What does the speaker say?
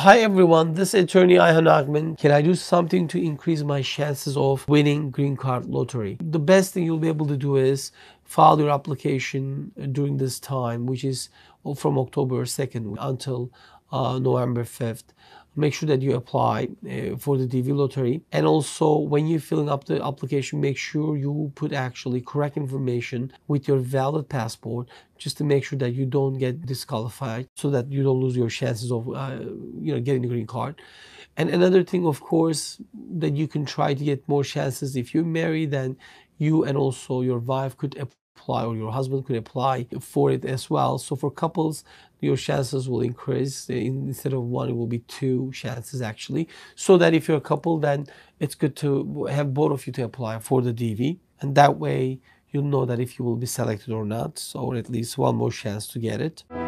Hi everyone, this is attorney Ayhan Agman. Can I do something to increase my chances of winning green card lottery? The best thing you'll be able to do is file your application during this time, which is from October 2nd until November 5th. Make sure that you apply for the DV lottery. And also when you're filling up the application, make sure you put actually correct information with your valid passport, just to make sure that you don't get disqualified, so that you don't lose your chances of getting the green card. And another thing, of course, that you can try to get more chances if you're married, then you and also your wife could apply, or your husband could apply for it as well. So for couples, your chances will increase. Instead of one, it will be two chances actually. So that if you're a couple, then it's good to have both of you to apply for the DV, and that way you'll know that if you will be selected or not, or at least one more chance to get it.